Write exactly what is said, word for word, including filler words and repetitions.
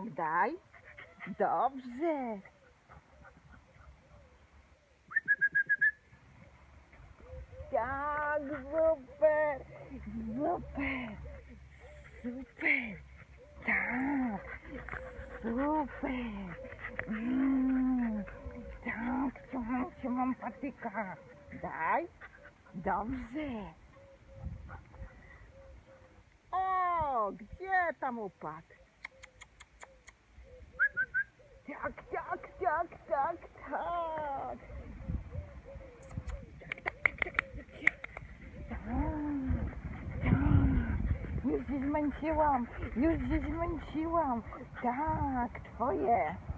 Tak, daj. Dobrze. Tak, super. Super. Super. Tak. Super. Mm, tak, trzymam, trzymam patyka. Daj. Dobrze. O, gdzie tam upadł? Tak, tak, tak, tak, tak. Tak, tak. Już się zmęczyłam, już się zmęczyłam. Tak, twoje.